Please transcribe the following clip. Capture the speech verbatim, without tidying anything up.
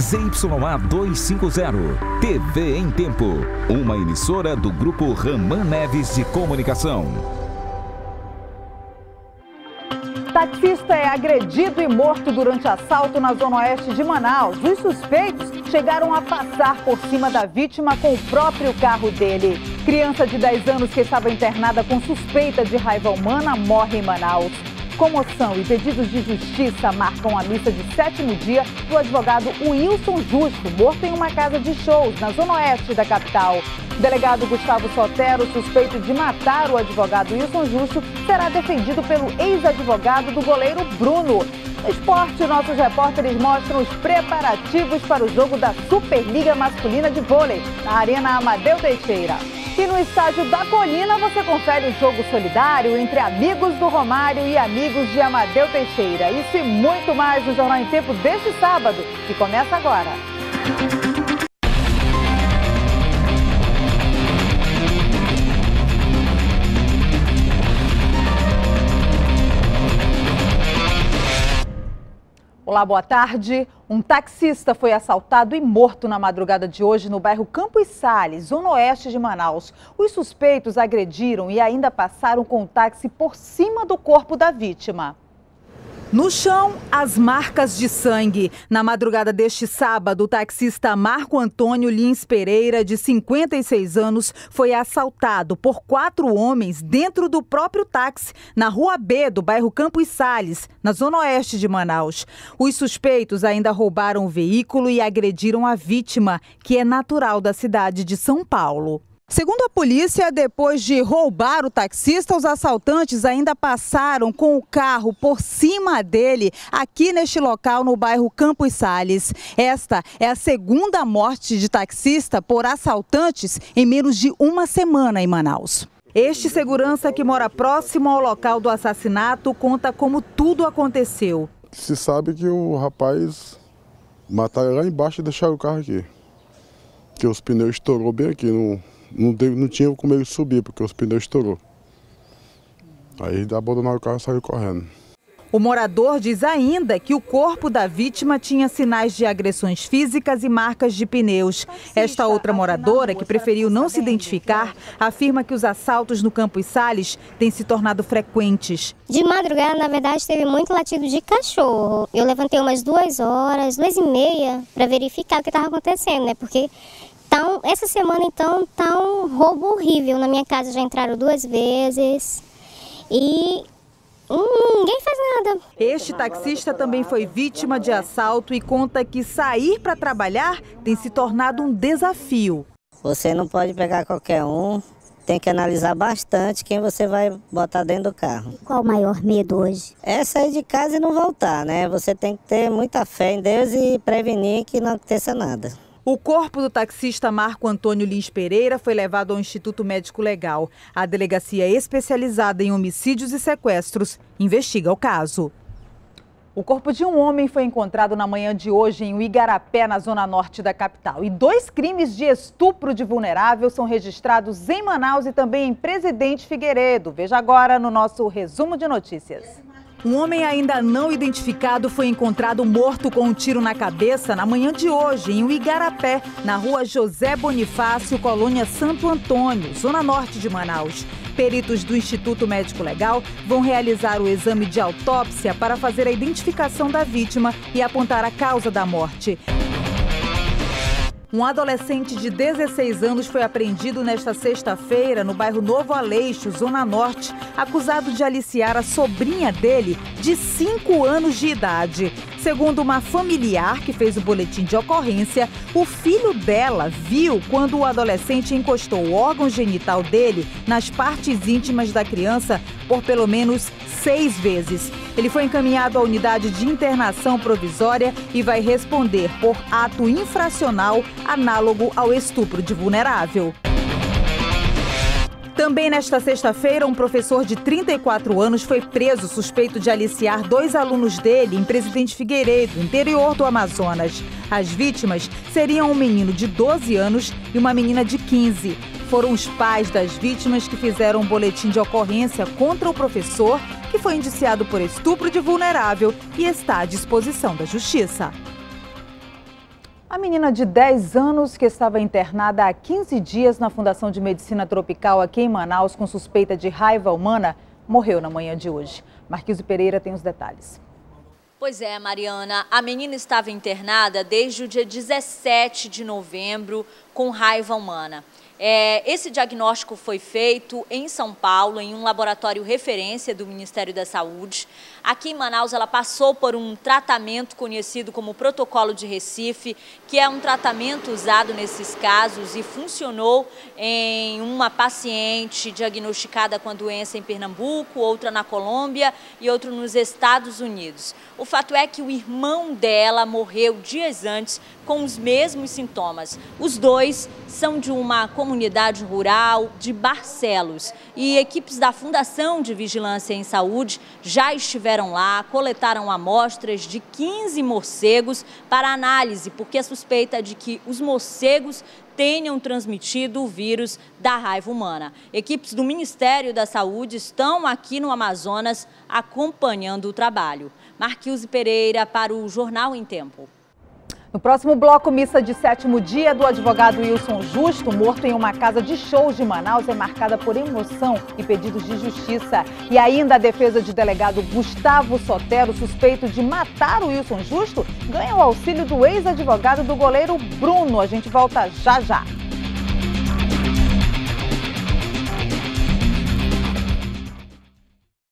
Z Y A duzentos e cinquenta, T V em Tempo, uma emissora do Grupo Raman Neves de Comunicação. Taxista é agredido e morto durante assalto na zona oeste de Manaus. Os suspeitos chegaram a passar por cima da vítima com o próprio carro dele. Criança de dez anos que estava internada com suspeita de raiva humana morre em Manaus. Comoção e pedidos de justiça marcam a missa de sétimo dia do advogado Wilson Justo, morto em uma casa de shows na zona oeste da capital. O delegado Gustavo Sotero, suspeito de matar o advogado Wilson Justo, será defendido pelo ex-advogado do goleiro Bruno. No esporte, nossos repórteres mostram os preparativos para o jogo da Superliga Masculina de Vôlei, na Arena Amadeu Teixeira. E no estádio da Colina você confere o jogo solidário entre amigos do Romário e amigos de Amadeu Teixeira. Isso e muito mais no Jornal em Tempo deste sábado, que começa agora. Olá, boa tarde. Um taxista foi assaltado e morto na madrugada de hoje no bairro Campos Sales, zona oeste de Manaus. Os suspeitos agrediram e ainda passaram com o táxi por cima do corpo da vítima. No chão, as marcas de sangue. Na madrugada deste sábado, o taxista Marco Antônio Lins Pereira, de cinquenta e seis anos, foi assaltado por quatro homens dentro do próprio táxi, na Rua B do bairro Campos Sales, na zona oeste de Manaus. Os suspeitos ainda roubaram o veículo e agrediram a vítima, que é natural da cidade de São Paulo. Segundo a polícia, depois de roubar o taxista, os assaltantes ainda passaram com o carro por cima dele, aqui neste local no bairro Campos Sales. Esta é a segunda morte de taxista por assaltantes em menos de uma semana em Manaus. Este segurança, que mora próximo ao local do assassinato, conta como tudo aconteceu. Se sabe que o rapaz mataram lá embaixo e deixaram o carro aqui. Que os pneus estourou bem aqui no... Não, teve, não tinha como ele subir, porque os pneus estourou. Aí abandonaram o carro e saiu correndo. O morador diz ainda que o corpo da vítima tinha sinais de agressões físicas e marcas de pneus. Esta outra moradora, que preferiu não se identificar, afirma que os assaltos no Campos Sales têm se tornado frequentes. De madrugada, na verdade, teve muito latido de cachorro. Eu levantei umas duas horas, duas e meia, para verificar o que estava acontecendo, né? Porque... Então, essa semana, então, tá um roubo horrível. Na minha casa já entraram duas vezes e hum, ninguém faz nada. Este taxista também foi vítima de assalto e conta que sair para trabalhar tem se tornado um desafio. Você não pode pegar qualquer um, tem que analisar bastante quem você vai botar dentro do carro. Qual o maior medo hoje? É sair de casa e não voltar, né? Você tem que ter muita fé em Deus e prevenir que não aconteça nada. O corpo do taxista Marco Antônio Lins Pereira foi levado ao Instituto Médico Legal. A delegacia especializada em homicídios e sequestros investiga o caso. O corpo de um homem foi encontrado na manhã de hoje em Igarapé, na zona norte da capital. E dois crimes de estupro de vulnerável são registrados em Manaus e também em Presidente Figueiredo. Veja agora no nosso resumo de notícias. Um homem ainda não identificado foi encontrado morto com um tiro na cabeça na manhã de hoje, em Igarapé, na rua José Bonifácio, colônia Santo Antônio, zona norte de Manaus. Peritos do Instituto Médico Legal vão realizar o exame de autópsia para fazer a identificação da vítima e apontar a causa da morte. Um adolescente de dezesseis anos foi apreendido nesta sexta-feira no bairro Novo Aleixo, zona norte, acusado de aliciar a sobrinha dele, de cinco anos de idade. Segundo uma familiar que fez o boletim de ocorrência, o filho dela viu quando o adolescente encostou o órgão genital dele nas partes íntimas da criança por pelo menos seis vezes. Ele foi encaminhado à unidade de internação provisória e vai responder por ato infracional análogo ao estupro de vulnerável. Também nesta sexta-feira, um professor de trinta e quatro anos foi preso suspeito de aliciar dois alunos dele em Presidente Figueiredo, interior do Amazonas. As vítimas seriam um menino de doze anos e uma menina de quinze. Foram os pais das vítimas que fizeram um boletim de ocorrência contra o professor, que foi indiciado por estupro de vulnerável e está à disposição da Justiça. A menina de dez anos, que estava internada há quinze dias na Fundação de Medicina Tropical aqui em Manaus com suspeita de raiva humana, morreu na manhã de hoje. Marquise Pereira tem os detalhes. Pois é, Mariana, a menina estava internada desde o dia dezessete de novembro com raiva humana. É, esse diagnóstico foi feito em São Paulo, em um laboratório referência do Ministério da Saúde. Aqui em Manaus, ela passou por um tratamento conhecido como protocolo de Recife, que é um tratamento usado nesses casos e funcionou em uma paciente diagnosticada com a doença em Pernambuco, outra na Colômbia e outra nos Estados Unidos. O fato é que o irmão dela morreu dias antes com os mesmos sintomas. Os dois são de uma comunidade rural de Barcelos e equipes da Fundação de Vigilância em Saúde já estiveram lá, coletaram amostras de quinze morcegos para análise, porque a suspeita é de que os morcegos tenham transmitido o vírus da raiva humana. Equipes do Ministério da Saúde estão aqui no Amazonas acompanhando o trabalho. Marquise Pereira para o Jornal em Tempo. No próximo bloco, missa de sétimo dia do advogado Wilson Justo, morto em uma casa de shows de Manaus, é marcada por emoção e pedidos de justiça. E ainda a defesa de delegado Gustavo Sotero, suspeito de matar o Wilson Justo, ganha o auxílio do ex-advogado do goleiro Bruno. A gente volta já já.